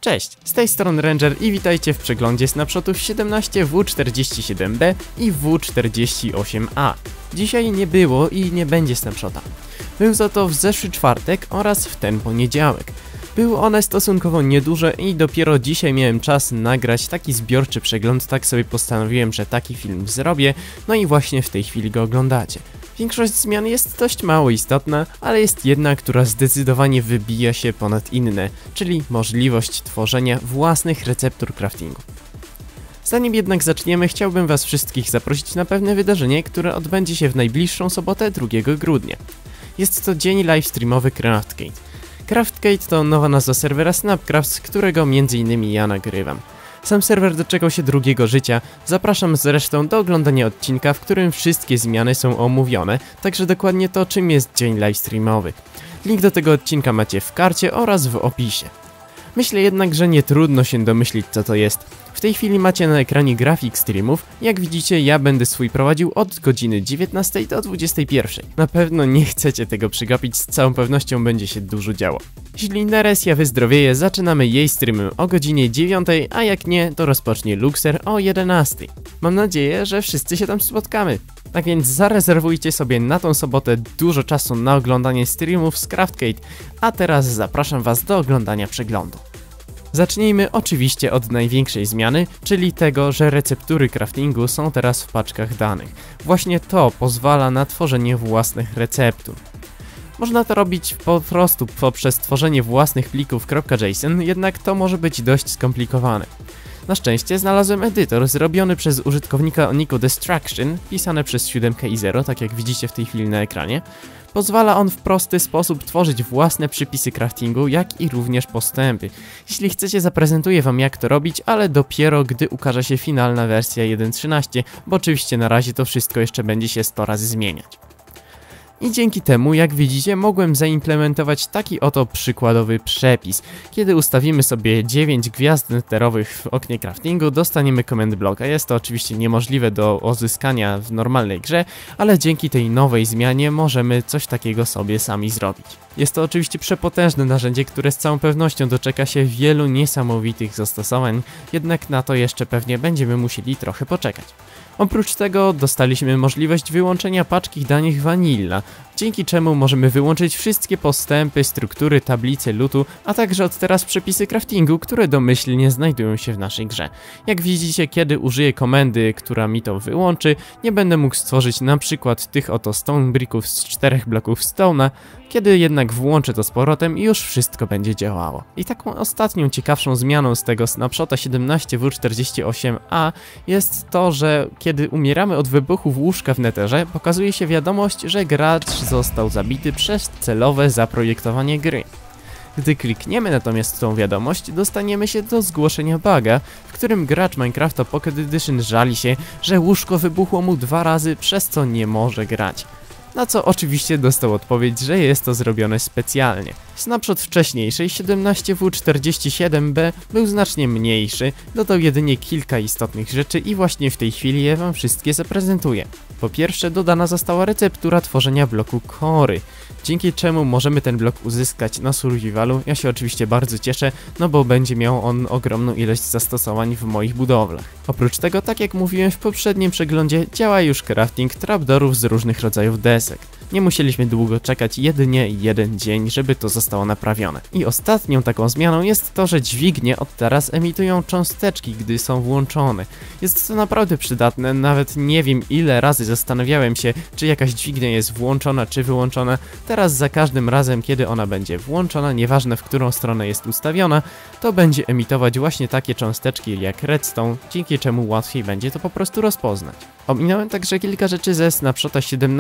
Cześć, z tej strony Ranger i witajcie w przeglądzie snapshotów 17W47B i W48A. Dzisiaj nie było i nie będzie snapshota. Był za to w zeszły czwartek oraz w ten poniedziałek. Były one stosunkowo nieduże i dopiero dzisiaj miałem czas nagrać taki zbiorczy przegląd, tak sobie postanowiłem, że taki film zrobię, no i właśnie w tej chwili go oglądacie. Większość zmian jest dość mało istotna, ale jest jedna, która zdecydowanie wybija się ponad inne, czyli możliwość tworzenia własnych receptur craftingu. Zanim jednak zaczniemy, chciałbym was wszystkich zaprosić na pewne wydarzenie, które odbędzie się w najbliższą sobotę 2 grudnia. Jest to dzień livestreamowy Craftcade. Craftcade to nowa nazwa serwera Snapcraft, z którego m.in. ja nagrywam. Sam serwer doczekał się drugiego życia, zapraszam zresztą do oglądania odcinka, w którym wszystkie zmiany są omówione, także dokładnie to, czym jest dzień livestreamowy. Link do tego odcinka macie w karcie oraz w opisie. Myślę jednak, że nie trudno się domyślić, co to jest. W tej chwili macie na ekranie grafik streamów. Jak widzicie, ja będę swój prowadził od godziny 19 do 21. Na pewno nie chcecie tego przegapić, z całą pewnością będzie się dużo działo. Jeśli Neresia wyzdrowieje, zaczynamy jej streamy o godzinie 9, a jak nie, to rozpocznie Luxer o 11. Mam nadzieję, że wszyscy się tam spotkamy. Tak więc zarezerwujcie sobie na tą sobotę dużo czasu na oglądanie streamów z Craftcade, a teraz zapraszam was do oglądania przeglądu. Zacznijmy oczywiście od największej zmiany, czyli tego, że receptury craftingu są teraz w paczkach danych. Właśnie to pozwala na tworzenie własnych receptur. Można to robić po prostu poprzez tworzenie własnych plików .json, jednak to może być dość skomplikowane. Na szczęście znalazłem edytor zrobiony przez użytkownika o niku Destruction, pisane przez 7 i 0, tak jak widzicie w tej chwili na ekranie. Pozwala on w prosty sposób tworzyć własne przypisy craftingu, jak i również postępy. Jeśli chcecie, zaprezentuję wam, jak to robić, ale dopiero gdy ukaże się finalna wersja 1.13, bo oczywiście na razie to wszystko jeszcze będzie się 100 razy zmieniać. I dzięki temu, jak widzicie, mogłem zaimplementować taki oto przykładowy przepis. Kiedy ustawimy sobie 9 gwiazd netherowych w oknie craftingu, dostaniemy command blocka. Jest to oczywiście niemożliwe do uzyskania w normalnej grze, ale dzięki tej nowej zmianie możemy coś takiego sobie sami zrobić. Jest to oczywiście przepotężne narzędzie, które z całą pewnością doczeka się wielu niesamowitych zastosowań, jednak na to jeszcze pewnie będziemy musieli trochę poczekać. Oprócz tego dostaliśmy możliwość wyłączenia paczki danych Vanilla, dzięki czemu możemy wyłączyć wszystkie postępy, struktury, tablice lootu, a także od teraz przepisy craftingu, które domyślnie znajdują się w naszej grze. Jak widzicie, kiedy użyję komendy, która mi to wyłączy, nie będę mógł stworzyć na przykład tych oto stone bricków z 4 bloków stone'a, kiedy jednak włączę to z powrotem i już wszystko będzie działało. I taką ostatnią ciekawszą zmianą z tego snapshota 17W48A jest to, że kiedy umieramy od wybuchów łóżka w netherze, pokazuje się wiadomość, że gracz został zabity przez celowe zaprojektowanie gry. Gdy klikniemy natomiast tą wiadomość, dostaniemy się do zgłoszenia buga, w którym gracz Minecrafta Pocket Edition żali się, że łóżko wybuchło mu 2 razy, przez co nie może grać. Na co oczywiście dostał odpowiedź, że jest to zrobione specjalnie. Snapshot wcześniejszej 17W47B był znacznie mniejszy, dodał jedynie kilka istotnych rzeczy i właśnie w tej chwili je wam wszystkie zaprezentuję. Po pierwsze, dodana została receptura tworzenia bloku kory, dzięki czemu możemy ten blok uzyskać na survivalu. Ja się oczywiście bardzo cieszę, no bo będzie miał on ogromną ilość zastosowań w moich budowlach. Oprócz tego, tak jak mówiłem w poprzednim przeglądzie, działa już crafting trapdoorów z różnych rodzajów desek. Nie musieliśmy długo czekać, jedynie 1 dzień, żeby to zostało naprawione. I ostatnią taką zmianą jest to, że dźwignie od teraz emitują cząsteczki, gdy są włączone. Jest to naprawdę przydatne, nawet nie wiem ile razy zastanawiałem się, czy jakaś dźwignia jest włączona czy wyłączona. Teraz za każdym razem, kiedy ona będzie włączona, nieważne w którą stronę jest ustawiona, to będzie emitować właśnie takie cząsteczki jak redstone, dzięki czemu łatwiej będzie to po prostu rozpoznać. Ominąłem także kilka rzeczy ze snapshota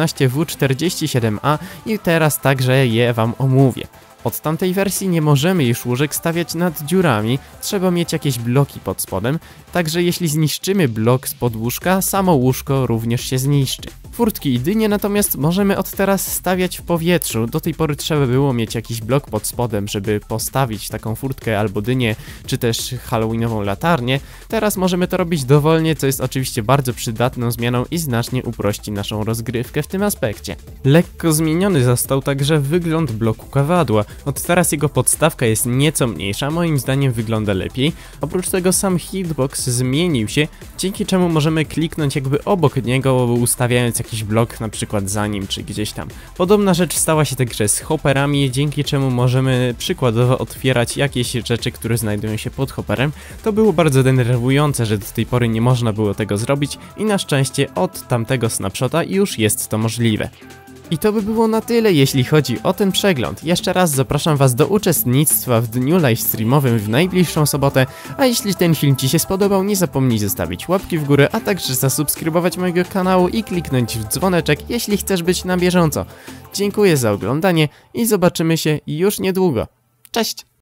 17W47A i teraz także je wam omówię. Od tamtej wersji nie możemy już łóżek stawiać nad dziurami, trzeba mieć jakieś bloki pod spodem, także jeśli zniszczymy blok spod łóżka, samo łóżko również się zniszczy. Furtki i dynie natomiast możemy od teraz stawiać w powietrzu. Do tej pory trzeba było mieć jakiś blok pod spodem, żeby postawić taką furtkę albo dynię, czy też halloweenową latarnię. Teraz możemy to robić dowolnie, co jest oczywiście bardzo przydatną zmianą i znacznie uprości naszą rozgrywkę w tym aspekcie. Lekko zmieniony został także wygląd bloku kawadła. Od teraz jego podstawka jest nieco mniejsza, moim zdaniem wygląda lepiej. Oprócz tego sam hitbox zmienił się, dzięki czemu możemy kliknąć jakby obok niego, ustawiając jakiś blok na przykład za nim czy gdzieś tam. Podobna rzecz stała się także z hopperami, dzięki czemu możemy przykładowo otwierać jakieś rzeczy, które znajdują się pod hopperem. To było bardzo denerwujące, że do tej pory nie można było tego zrobić i na szczęście od tamtego snapshota już jest to możliwe. I to by było na tyle, jeśli chodzi o ten przegląd. Jeszcze raz zapraszam Was do uczestnictwa w dniu livestreamowym w najbliższą sobotę, a jeśli ten film Ci się spodobał, nie zapomnij zostawić łapki w górę, a także zasubskrybować mojego kanału i kliknąć w dzwoneczek, jeśli chcesz być na bieżąco. Dziękuję za oglądanie i zobaczymy się już niedługo. Cześć!